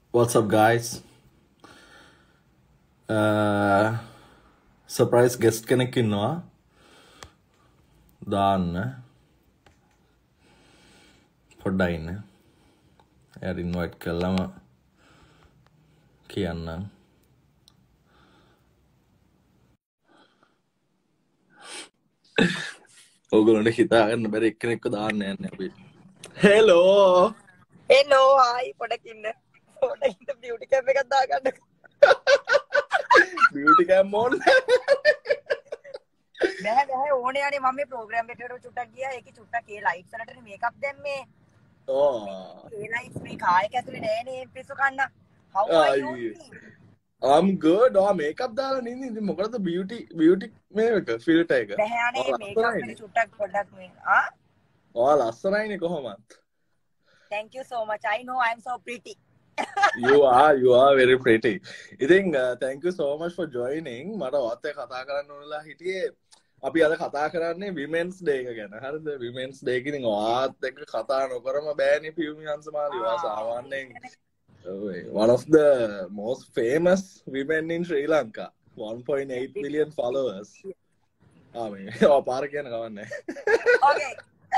What's up, guys? Surprise guest කෙනෙක් ඉන්නවා. දාන්න පොඩ්ඩක් ඉන්න. එයාට ඉන්වයිට් කළාම කියන්නම්. ඕගොල්ලන්ට හිතා ගන්න බැරි එක්කෙනෙක්ව දාන්න යන්නේ අපි. Hello. Hello, hi, පොඩකින්න. පොඩකින්න beauty cam එකක් දාගන්න. Beauty cam on. බෑ ඕනේ යන්නේ මම මේ ප්‍රෝග්‍රෑම් එකට චුට්ටක් ගියා. ඒකේ චුට්ටක් ඒ ලයිට්ස් වලට මේකප් දැම්මේ. ඒ ලයිට්ස් මේ කායක ඇතුලේ නෑනේ පිස්සු කන්න. How are you? I'm good. Makeup දාලා නින්ද ඉතින් මොකටද beauty මේක ෆිල්ටර් එක. බෑ අනේ මේකප් එක චුට්ටක් පොඩ්ඩක් මේ. ඔයා ලස්සනයිනේ කොහොමත්. Thank you so much. I know I am so pretty. You are very pretty. ඉතින් thank you so much for joining. මට ඔයත් එක්ක කතා කරන්න ඕනලා හිටියේ. අපි අද කතා කරන්නේ Women's Day එක ගැන. හරිද? Women's Day එක ඉතින් ඔයාත් එක්ක කතා නොකරම බෑනේ පියුමි හංසමාලි. ඔයා සාමාන්‍යයෙන් one of the most famous women in Sri Lanka. 1.8 million followers. මේ පාර කියන කවන්නේ. Okay.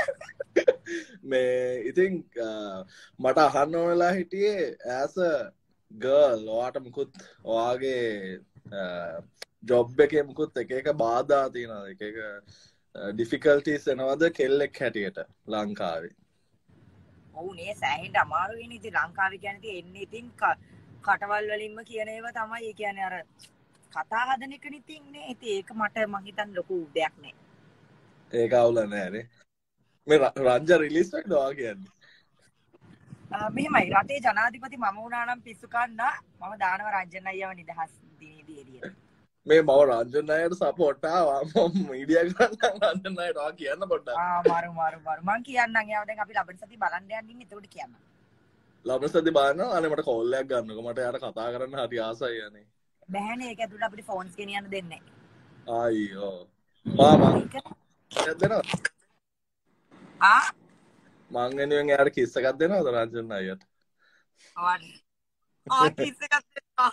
මේ ඉතින් මට අහන්න ඕනලා හිටියේ as a girl ඔයාට මුකුත් ඔයාගේ ජොබ් එකේ මුකුත් එක බාධා තියෙනවද එක difficulties එනවද කෙල්ලෙක් හැටියට ලංකාවේ? ඔව් නේ සෑහෙන්න අමාරුයිනේ ඉතින් ලංකාවේ කියන්නේ එන්නේ ඉතින් කටවල් වලින්ම කියන ඒවා තමයි. ඒ කියන්නේ අර කතා හදන එක නිතින්නේ. ඉතින් ඒක මට මං හිතන්නේ ලොකු දෙයක් නෑ. ඒක අවුල නෑනේ. මේ රංජා රිලීස් එකක්ද ඔයා කියන්නේ? මෙහෙමයි රටේ ජනාධිපති මම වුණා නම් පිස්සු කන්නා මම දානවා රංජන් අයියව නිදහස් දිනේදී එළියට. මේ මම රංජන් අයියට සපෝට් ආවා මම මීඩියා කරන්න රංජන් අයියට ඔයා කියන්න පොඩ්ඩක්. මාරු මං කියන්නම් එයාව දැන් අපි ලබන සති බලන්න යන්න ඉන්නේ ඒකට කියන්න. ලබන සති බලන්න අනේ මට කෝල් එකක් ගන්නකො මට යාට කතා කරන්න හරි ආසයි යන්නේ. බෑනේ ඒක ඇතුළට අපිට ෆෝන්ස් ගෙනියන්න දෙන්නේ නැහැ. අයියෝ. මාමා. දෙනවා. මං වෙනුවෙන් එයාට කිස් එකක් දෙනවද රංජන් අයියට? කිස් එකක් දෙනවා.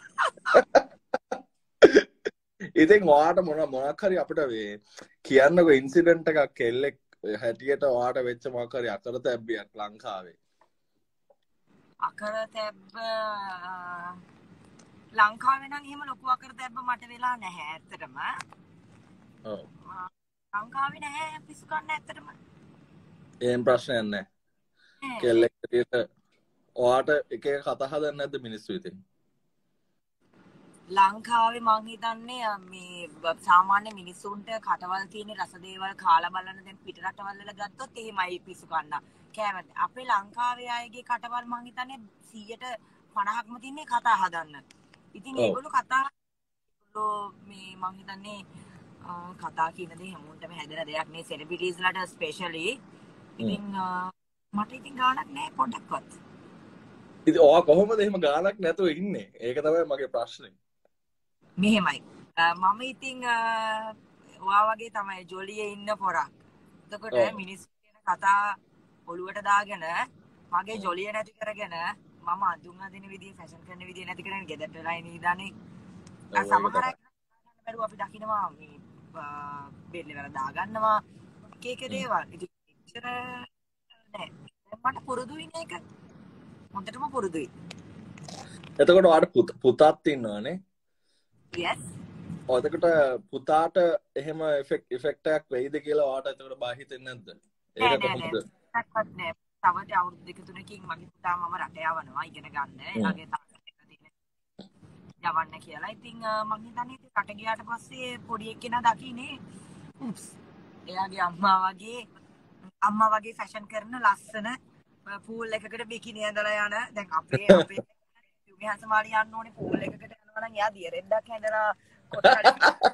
ඉතින් ඔයාට මොනක් හරි අපිට මේ කියන්නකෝ ඉන්සිඩන්ට් එකක් කෙල්ලෙක් හැටියට ඔයාට වෙච්ච මොකක් හරි අකරතැබ්බයක් ලංකාවේ. අකරතැබ්බ ලංකාවේ නම් එහෙම ලොකු අකරතැබ්බ මට වෙලා නැහැ ඇත්තටම. ඔව්. ලංකාවේ නැහැ පිස්සු කන්න ඇත්තටම. එහෙම ප්‍රශ්නයක් නැහැ. කෙල්ලෙක් හැටියට ඔයාට එක කතා හදන්න නැද්ද මිනිස්සු ඉතින්? ලංකාවේ මං හිතන්නේ මේ සාමාන්‍ය මිනිස්සුන්ට කටවල් තියෙන රස දේවල් කාලා බලන්න දැන් පිට රටවල් වල ගත්තොත් එහෙමයි පිස්සු කන්න. කෑම අපේ ලංකාවේ අයගේ කටවල් මං හිතන්නේ 150%ක්ම තින්නේ කතා හදන්න. ඉතින් ඒගොල්ලෝ මේ මං හිතන්නේ කතා කියන දේ හැමෝටම හැදෙන දෙයක් නේ සෙලිබ්‍රිටිස්ලාට ස්පෙෂලි. ඉතින් මට ඉතින් ගාණක් නැහැ පොඩ්ඩක්වත්. ඉතින් ඔයා කොහොමද එහෙම ගාණක් නැතුව ඉන්නේ? ඒක තමයි මගේ ප්‍රශ්නේ. මෙහෙමයි. මම ඉතින් ඔයා වගේ තමයි ජොලියේ ඉන්න පොරක්. එතකොට මිනිස්සු කියන කතා ඔළුවට දාගෙන මගේ ජොලිය නැති කරගෙන මම අඳුන් අදින විදිය ෆැෂන් කරන විදිය නැති කරගෙන ගෙදරට වෙලා ඉඳානේ. සමහර අය බැලුව අපි දකින්නවා මේ බෙල්ල වල දාගන්නවා එක දේවල්. ඉතින් නෑ. මට පුරුදුයි මේක. හොඳටම පුරුදුයි. එතකොට ඔයාට පුතාත් ඉන්නවනේ? Yes. එතකොට පුතාට එහෙම ඉෆෙක්ට් එකක් වෙයිද කියලා ඔයාට එතකොට බය හිතෙන්නේ නැද්ද? ඒක කොහොමද? නැත්නම් නෑ. තව අවුරුදු දෙක තුනකින් මගේ පුතා මම රට යවනවා ඉගෙන ගන්න. එයාගේ තාත්තට යවන්න කියලා. ඉතින් මම හිතන්නේ ඉතින් රට ගියාට පස්සේ පොඩි එක්කෙනා දකින්නේ උප්ස්. එයාගේ අම්මා වගේ ෆැෂන් කරන ලස්සන පූල් එකකට බිකිනි ඇඳලා යන දැන් අපේ පියුමි හංසමාලි යන්න ඕනේ පූල් එකකට යනවා නම් එයා දියරෙද්දක් ඇඳලා කොට්ටඩ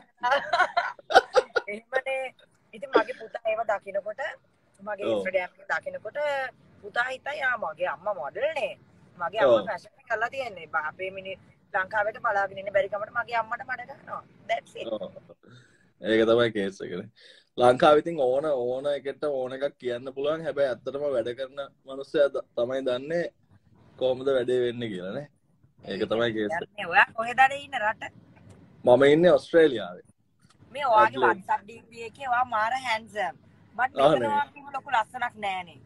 එහෙමනේ. ඉතින් මගේ පුතා ඒව දකිනකොට මගේ ඉන්ස්ටාග්‍රෑම් එක දකිනකොට පුතා හිතයි මගේ අම්මා මොඩල් නේ මගේ අම්මා ෆැෂන් කරලා තියෙන්නේ අපේ ලංකාවට බලාගෙන ඉන්න බැරි කමට මගේ අම්මට මඩ ගන්නවා. That's it. ඒක තමයි කේස් එකනේ. ලංකාවේ ඉතින් ඕන එකට ඕන එකක් කියන්න පුළුවන්. හැබැයි ඇත්තටම වැඩ කරන මිනිස්සයා තමයි දන්නේ කොහොමද වැඩේ වෙන්නේ කියලා නේ. ඒක තමයි කේස් එක. යන්නේ ඔයා කොහෙද ඉන්නේ රට? මම ඉන්නේ ඔස්ට්‍රේලියාවේ. මේ ඔයාගේ Adelaide. WhatsApp DP එකේ ඔයා මාර handsome. බට් මෙතන ඔයා කිව්ව ලොකු ලස්සනක් නෑනේ.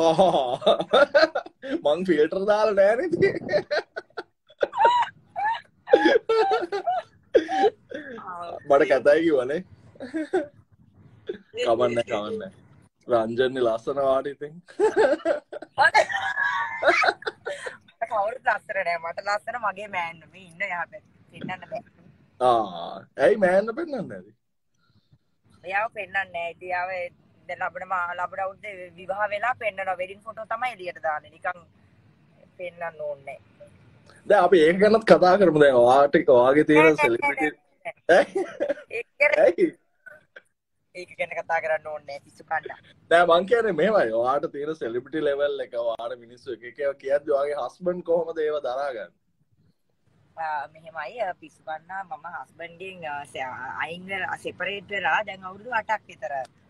මං ෆිල්ටර් දාලා නෑනේ ඉතින්. මට කතයි කිව්වනේ. කමන්නේ. රංජන්නේ ලස්සන වාට ඉතින්. කවුරුත් ලස්සන නෑ. මට ලස්සන මගේ මෑන් මේ ඉන්න යහපැත්තේ. පෙන්නන්න බෑ. ඇයි මෑන්න පෙන්වන්නේ නැති? එයාව පෙන්වන්නේ නෑ. ඉතින් යාව දැන් ලබන අවුරුද්දේ විවාහ වෙලා පෙන්නන වෙඩින් ෆොටෝ තමයි එළියට දාන්නේ. නිකන් පෙන්වන්න ඕනේ නෑ. දැන් අපි ඒක ගැනත් කතා කරමු. දැන් ඔයාගේ තියෙන සෙලිබ්‍රිටි ඒක ගැන කතා කරන්න ඕනේ පිස්සු කන්න. නෑ මං කියන්නේ මෙහෙමයි. ඔයාට තියෙන සෙලිබ්‍රිටි ලෙවල් එක ඔයාට මිනිස්සු එක එක කියද්දි ඔයාගේ හස්බන්ඩ් කොහොමද ඒව දරාගන්නේ? මෙහෙමයි පිස්සු කන්න මම හස්බන්ඩ්ගෙන් අයින් වෙලා සෙපරේට් වෙලා දැන් අවුරුදු 8ක් විතර.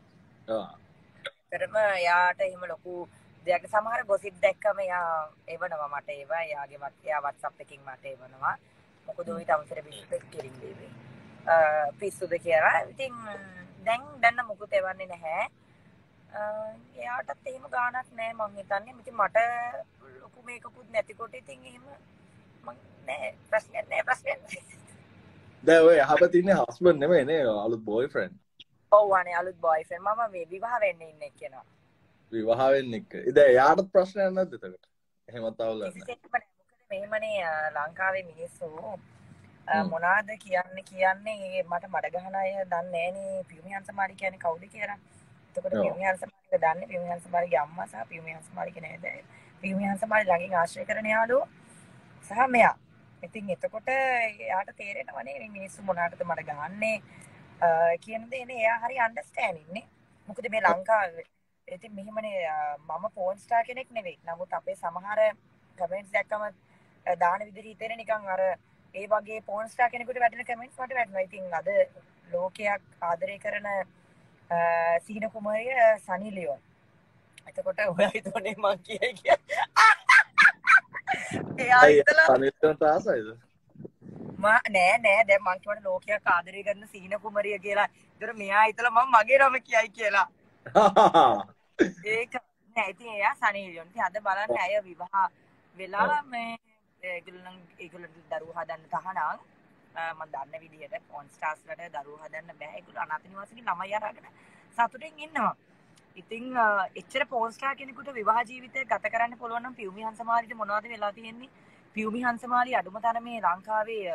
කරම එයාට එහෙම ලොකු දෙයක් සමහර ගොසිප් දැක්කම එයා එවනවා මට ඒවා එයා WhatsApp එකකින් මට එවනවා. මොකද ඔය තමසර පිස්සුද කිරින් බේබි. පිස්සුද කියලා. ඉතින් දැන් මොකුත් එවන්නේ නැහැ. එයාටත් එහෙම ගාණක් නැහැ මං හිතන්නේ. ඉතින් මට ලොකු මේකකුත් නැතිකොට ඉතින් එහෙම මං නෑ ප්‍රශ්නයක් නෑ. දැන් ඔය යහපත ඉන්නේ හස්බන්ඩ් නෙමෙයි නේ අලුත් බෝයිෆ්‍රෙන්ඩ්. ඔව් අනේ අලුත් බෝයිෆ්‍රෙන්ඩ් මම මේ විවාහ වෙන්න ඉන්නේ කියනවා. විවාහ වෙන්න එක්ක. ඉතින් එයාටත් ප්‍රශ්නයක් නැද්ද එතකොට? එහෙමත් අවුලක් නැහැ. මොකද මෙහෙමනේ ලංකාවේ මිනිස්සු මොනවාද කියන්නේ මට මඩ ගහන අය දන්නේ නෑනේ පියුමි හංසමාලි කියන්නේ කවුද කියලා. එතකොට පියුමි හංසමාලිව දන්නේ පියුමි හංසමාලිගේ අම්මා සහ පියුමි හංසමාලිගේ නේද? පියුමි හංසමාලි ළඟින් ආශ්‍රය කරන යාළුවෝ සහ මෙයා. ඉතින් එතකොට එයාට තේරෙනවනේ මේ මිනිස්සු මොනකටද මඩ ගහන්නේ කියන දේ නේ එයා හරි අන්ඩර්ස්ටෑන්ඩින් නේ. මොකද මේ ලංකාවේ ඉතින් මෙහෙමනේ මම පෝන් ස්ටාර් කෙනෙක් නෙවෙයි. නමුත් අපේ සමහර කමෙන්ට්ස් දැක්කම දාන විදිහට හිතෙන නිකන් අර ඒ වගේ පෝන් ස්ටාර් කෙනෙකුට වැටෙන කමෙන්ට්ස් මට වැටෙනවා. ඉතින් අද ලෝකයක් ආදරය කරන සීන කුමාරිය සනි ලියෝන්. එතකොට ඔයා හිතන්නේ මං කියයි. එයා හිතලා අනිත් තාසයිද? නෑ දැන් මං කියවන ලෝකයක් ආදරය කරන සීන කුමාරිය කියලා. ඒතර මෙයා හිතලා මම මගේ නම කියයි කියලා. ඒක නෑ ඉතින් එයා සනි ලියෝන්. ඉතින් අද බලන්න අය විවාහ වෙලා මේ ඒගොල්ලෝ දරුවෝ හදන්න තහනම් මම දන්න විදිහට ෆෝන් ස්ටාර්ස්ලට දරුවෝ හදන්න බෑ. ඒගොල්ලෝ අනාථ නිවාසෙකින් ළමයි අරගෙන සතුටින් ඉන්නවා. ඉතින් එච්චර ෆෝන් ස්ටාර් කෙනෙකුට විවාහ ජීවිතය ගත කරන්න පුළුවන් නම් පියුමි හංසමාලිට මොනවද වෙලා තියෙන්නේ? පියුමි හංසමාලි අඩුම තරම මේ ලංකාවේ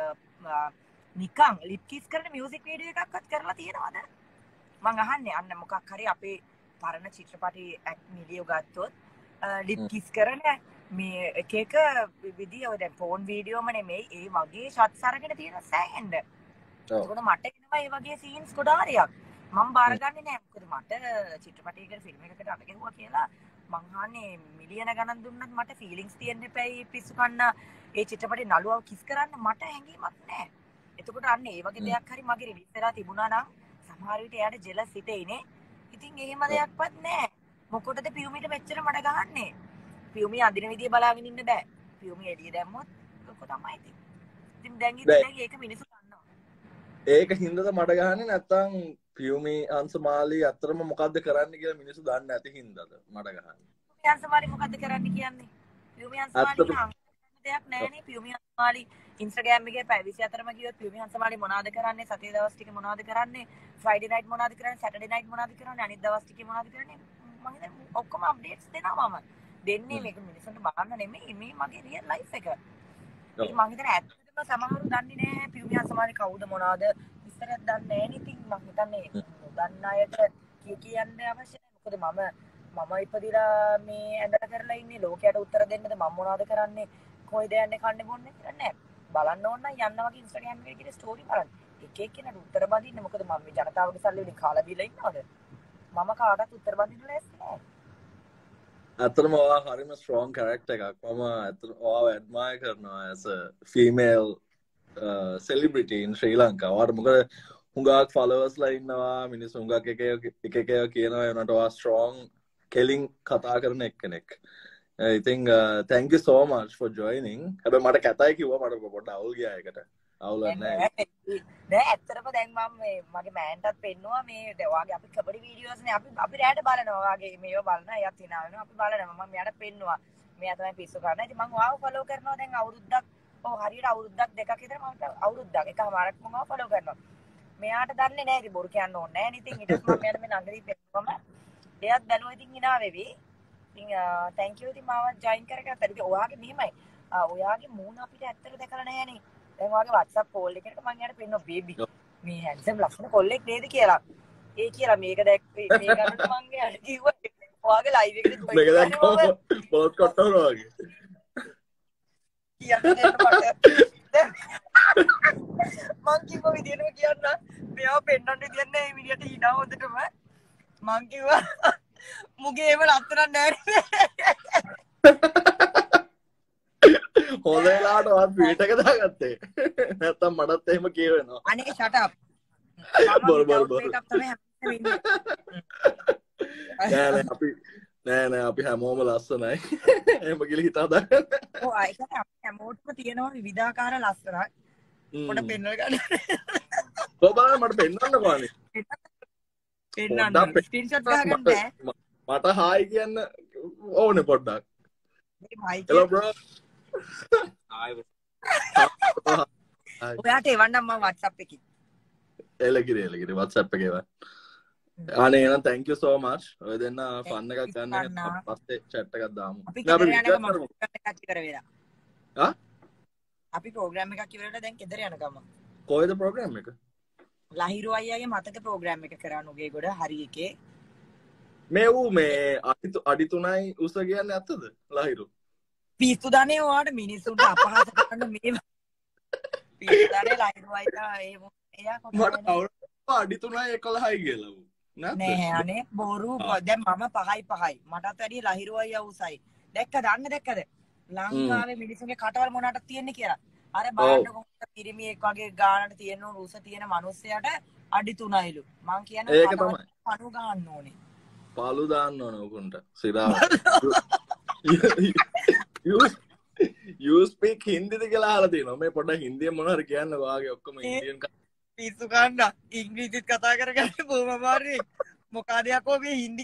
නිකන් ලිප් කිස් කරන මියුසික් වීඩියෝ එකක්වත් කරලා තියෙනවද? මං අහන්නේ අන්න මොකක් හරි අපේ පරණ චිත්‍රපටි නිලියෝ ගත්තොත් ලිප් කිස් කරන මේ එක විදිය ඔය දැන් ෆෝන් වීඩියෝම නෙමෙයි ඒ වගේ ෂොට්ස් අරගෙන තියෙන සෑහෙන්න. ඒකට මට එනවා ඒ වගේ සීන්ස් ගොඩාරියක්. මම බාරගන්නේ නැහැ. මොකද මට චිත්‍රපටයකට ෆිල්ම් එකකට අත ගැහුවා කියලා මං අහන්නේ මිලියන ගණන් දුන්නත් මට ෆීලිංගස් තියෙන්න එපැයි පිස්සු කන්න ඒ චිත්‍රපටේ නළුවව කිස් කරන්න මට හැඟීමක් නැහැ. එතකොට අන්න ඒ වගේ දෙයක් හරි මගේ රිලීස් වෙලා තිබුණා නම් සමහර විට එයාට ජෙලස් හිතෙයිනේ. ඉතින් එහෙම දෙයක්වත් නැහැ. මොකටද පියුමිට මෙච්චර මඩ ගහන්නේ? පියුමි අඳින විදිය බලාගෙන ඉන්න බෑ. පියුමි එළිය දැම්මොත් ලොකු තමයි ඉතින්. ඉතින් දැන් ඒක මිනිස්සු දන්නවා. ඒක හින්දාද මඩ ගහන්නේ නැත්තම් පියුමි හංසමාලි අතරම මොකද්ද කරන්න කියලා මිනිස්සු දන්නේ නැති හින්දාද මඩ ගහන්නේ? පියුමි හංසමාලි මොකද්ද කරන්න කියන්නේ? පියුමි හංසමාලි දෙයක් නෑනේ. පියුමි හංසමාලි Instagram එකේ පැය 24ම ගියොත් පියුමි හංසමාලි මොනවද කරන්නේ? සතිය දවස් ටික මොනවද කරන්නේ? Friday night මොනවද කරන්නේ? Saturday night මොනවද කරන්නේ? අනිත් දවස් ටිකේ මොනවද කරන්නේ? මම හිතන්නේ ඔක්කොම අප්ඩේට්ස් දෙනවා මම. දෙන්නේ මේක මිනිස්සුන්ට බලන්න නෙමෙයි මේ මගේ රියල් ලයිෆ් එක. ඒක මම හිතන්නේ ඇත්තටම සමහරු දන්නේ නැහැ පියුමි හංසමාලි කවුද මොනවද විස්තරයක් දන්නේ නැහැ නේ. ඉතින් මම හිතන්නේ දන්න අයට කියන්න අවශ්‍ය නැහැ. මොකද මම ඉපදිලා මේ ඇඳලා කරලා ඉන්නේ ලෝකයට උත්තර දෙන්නද මම මොනවද කරන්නේ කොයිද යන්නේ කන්නේ බොන්නේ කියලා නෑ. බලන්න ඕන නම් යන්න වගේ Instagram එකේ ස්ටෝරි බලන්න. එක එක්කෙනාට උත්තර බඳින්න මොකද මම මේ ජනතාවගේ සල්ලි වලින් කාලා බීලා ඉන්නවද? මම කාටවත් උත්තර බඳින්න ලෑස්ති නෑ. ඇත්තටම ඔයා හරිම ස්ට්‍රෝං කැරක්ටර් එකක්. මම ඇත්තටම ඔයාව ඇඩ්මයර් කරනවා as a female celebrity in Sri Lanka. ඔයාට මොකද හුඟක් followers ලා ඉන්නවා මිනිස්සු හුඟක් එක එක කියනවා එනට ඔයා ස්ට්‍රෝං කෙලින් කතා කරන එක්කෙනෙක්. I think thank you so much for joining. හැබැයි මට කැතයි කිව්වා මට පොඩ්ඩක් අවුල් ගියා ඒකට. අවුල් නැහැ. නෑ ඇත්තටම දැන් මම මේ මගේ මෑන්ටත් පෙන්නවා මේ ඔයාගේ අපි කබඩි වීඩියෝස් නේ අපි රැට බලනවා ඔයාගේ මේව බලනවා එයාත් hina වෙනවා අපි බලනවා මම මෙයාට පෙන්නවා මෙයා තමයි පිස්සු කරනවා ඉතින් මම ඔයාව ෆලෝ කරනවා දැන් අවුරුද්දක් හරියට අවුරුද්දක් දෙකක් විතර මම අවුරුද්දක් එකමාරක් මම ඔයාව ෆලෝ කරනවා මෙයාට දන්නේ නැහැ ඉතින් බොරු කියන්න ඕනේ නැහැ නේ ඉතින් ඊට පස්සේ මම මෙයාට මේ නංගදී පෙන්නුවම එයාත් බැලුවා ඉතින් hina වෙවි ඉතින් thank you ඉතින් මාව join කරගත්තා ඉතින් ඔයාගේ මෙහෙමයි ඔයාගේ මූණ අපිට ඇත්තට දැකලා නැහැනේ දැන් ඔයාගේ WhatsApp call එකකට මම යාට පෙන්නනවා බේබි මේ හැන්සම් ලස්සන කොල්ලෙක් නේද කියලා. ඒ කියලා මේක දැක්කේ මේ ගන්නට මම යාට කිව්වා ඔයාගේ live එකට join මේක දැක්කම පොත් කොටනවා වගේ. කියන්නේ මට මං කිව්වා විදියටම කියන්න මෙයාව පෙන්නන්න විදියක් නැහැ මේ විදියට hina හොඳටම මං කිව්වා මුගේ ඒව ලස්සනක් නැහැ හොඳ වෙලාවට ෆීට් එක දාගත්තේ. නැත්තම් මටත් එහෙම කියවෙනවා. අනේ shut up. බොර බොර බොර. නෑ අපි හැමෝම ලස්සනයි. එහෙම කියලා හිතා දාගන්න. ඔව් ඒක හැමෝටම තියෙනවා විවිධාකාර ලස්සනක්. පොඩ පෙන්නලා ගන්න. ඔබ බලන්න මට පෙන්නන්න කොහොමද? පෙන්නන්න. ස්ක්‍රීන්ෂොට් ගහගන්න බෑ. මට හායි කියන්න ඕනේ පොඩ්ඩක්. hello bro. ඔයාට එවන්නම් මම WhatsApp එකකින්. එලකිරි WhatsApp එකේ වා. අනේ එහෙනම් thank you so much. ඔය දෙන්න ෆන් එකක් ගන්න පස්සේ chat එකක් දාමු. අපි program එකක් ඉවර වෙලා. ආ? අපි program එකක් ඉවර වෙලා දැන් ගෙදර යන ගම. කොහෙද program එක? ලහිරු අයියාගේ මතක program එක කරා නුගේ ගොඩ හරි එකේ. මේ අඩි 3යි උස කියන්නේ ඇත්තද? ලහිරු. පිස්සු දනේ ඔයාට මිනිස්සුන්ට අපහාස කරන්න මේ පිස්සු දනේ ලයින් වයිලා එයා මට අවුරුදු අඩි 3යි 11යි කියලා වු නෑ අනේ බොරු දැන් මම 5යි මටත් වැඩිය ලහිරු අයියා උසයි දැක්කද ලංකාවේ මිනිස්සුන්ගේ කටවල් මොනකට තියෙන්නේ කියලා අර බලන්න කොහොමද පිරිමියෙක් වගේ ගානට තියෙන උස තියෙන මිනිස්සයාට අඩි 3යිලු මං කියන්නේ ඒක තමයි පණු ගන්න ඕනේ පාලු දාන්න ඕනේ උකුන්ට සිරාව you speak Hindi කියලා අහලා තියෙනවා මේ පොඩ්ඩක් හින්දියෙන් මොනවා හරි කියන්න ඔයාගේ ඔක්කොම ඉන්දියන් පිස්සු කන්න ඉංග්‍රීසිත් කතා කරගන්න බොහොම අමාරුයි මොකද යකෝ මේ හින්දි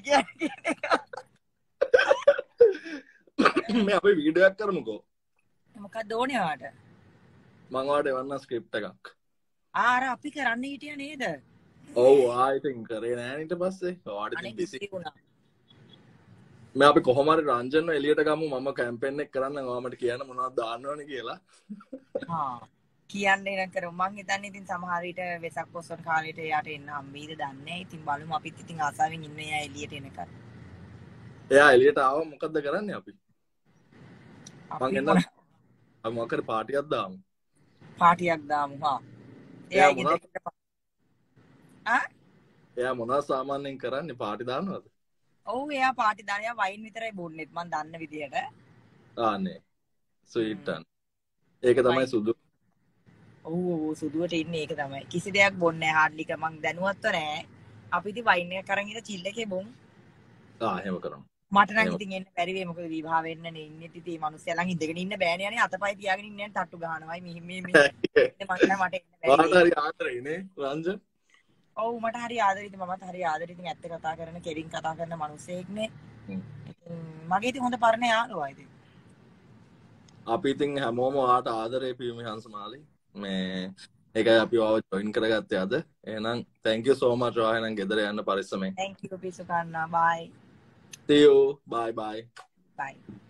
කියන්නේ මේ අපි වීඩියෝ එකක් කරමුකෝ මොකක්ද ඕනේ ඔයාට මම ඔයාලට එවන්න ස්ක්‍රිප්ට් එකක් ආර අපි කරන්න හිටියා නේද ඔව් I think කරේ නෑ ඊට පස්සේ ඔයාට ඉතින් බිසි මේ අපි කොහොම හරි රංජන්ව එළියට ගමු මම කැම්පේන් එක කරන්න ඔයාමට කියන්න මොනවද දාන්න ඕනේ කියලා කියන්නේ නම් කරමු මං හිතන්නේ ඉතින් සමහර විට වෙසක් පොසොන් කාලේට එයාට එන්න හම්බෙයිද දන්නේ නැහැ ඉතින් බලමු අපිත් ඉතින් ආසාවෙන් ඉන්නේ එයා එළියට එනකන් එයා එළියට ආවම මොකද්ද කරන්නේ අපි මං එන්න අපි මොකක් හරි පාටියක් දාමු හා එයා මොනවද සාමාන්‍යයෙන් කරන්නේ පාටි දානවද ඔව් එයා පාටි දානවා වයින් විතරයි බොන්නේත් මං දන්න විදියට ආනේ ස්වීට් ඒක තමයි සුදු ඔව් සුදුවට ඉන්නේ ඒක තමයි කිසි දෙයක් බොන්නේ නැහැ හાર્ඩ්ලික මං දැනුවත්ව නැහැ අපි ඉතින් වයින් එක කරන් ඉත චිල් එකේ බොමු එහෙම කරමු මට නම් ඉතින් එන්න බැරි වෙයි මොකද විවාහ වෙන්නනේ ඉන්නේ ඉතින් මේ මිනිස්සයා ළඟ ඉඳගෙන ඉන්න බෑනේ අනේ අතපය තියාගෙන ඉන්නේ තට්ටු ගහනවායි මේ මට එන්න බැරි හරි ආදරේ නේ රංජන් ඔව් මට හරි ආදරේ ඉතින් මමත් හරි ආදරේ ඉතින් ඇත්ත කතා කරන කෙලින් කතා කරන මිනිස්සෙක්නේ මගේ ඉතින් හොඳ පරණ යාළුවා ඉතින් අපි ඉතින් හැමෝම ඔයාට ආදරේ පියුමි හංසමාලි මේ ඒකයි අපි ඔයාව ජොයින් කරගත්තේ අද එහෙනම් thank you so much ඔයා එහෙනම් ගෙදර යන්න පරිස්සමෙන් thank you Pissukanna bye see you bye bye bye